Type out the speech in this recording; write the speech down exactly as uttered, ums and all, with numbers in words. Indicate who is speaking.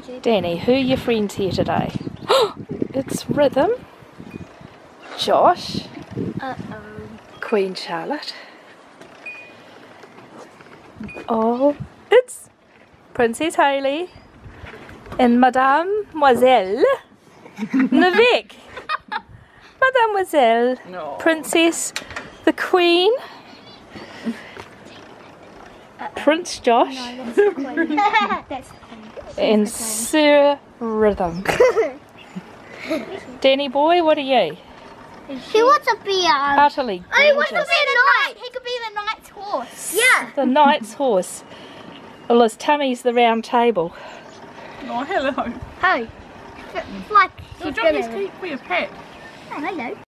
Speaker 1: Danny, who are your friends here today? It's Rhythm, Josh,
Speaker 2: Uh-oh.
Speaker 1: Queen Charlotte. Oh, it's Princess Hayley and Mademoiselle Navek. Mademoiselle,
Speaker 3: No.
Speaker 1: Princess, the Queen, Prince Josh,
Speaker 2: No, that's the queen. That's the queen. She's
Speaker 1: and
Speaker 2: the queen.
Speaker 1: Sir Rhythm. Danny boy, what are you?
Speaker 2: He wants to be um.
Speaker 1: Utterly
Speaker 2: Oh, he wants to be
Speaker 1: gorgeous.
Speaker 2: the knight. He could be the knight's horse. Yeah.
Speaker 1: The knight's horse. Well, his tummy's the round table.
Speaker 3: Oh, hello.
Speaker 2: Hey. Like
Speaker 3: So
Speaker 2: she's
Speaker 3: Johnny's
Speaker 2: gonna.
Speaker 3: keep for your pet.
Speaker 2: Oh, hello.